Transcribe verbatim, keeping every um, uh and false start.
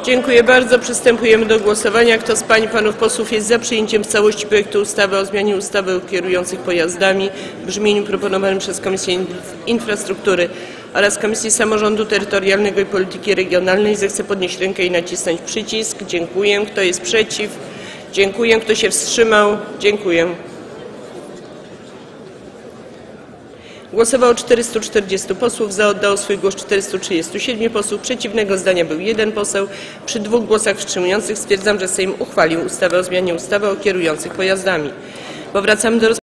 Dziękuję bardzo. Przystępujemy do głosowania. Kto z pań i panów posłów jest za przyjęciem w całości projektu ustawy o zmianie ustawy o kierujących pojazdami w brzmieniu proponowanym przez Komisję Infrastruktury oraz Komisję Samorządu Terytorialnego i Polityki Regionalnej, zechce podnieść rękę i nacisnąć przycisk. Dziękuję. Kto jest przeciw? Dziękuję. Kto się wstrzymał? Dziękuję. Głosowało czterystu czterdziestu posłów, za oddało swój głos czterystu trzydziestu siedmiu posłów, przeciwnego zdania był jeden poseł. Przy dwóch głosach wstrzymujących stwierdzam, że Sejm uchwalił ustawę o zmianie ustawy o kierujących pojazdami. Powracamy do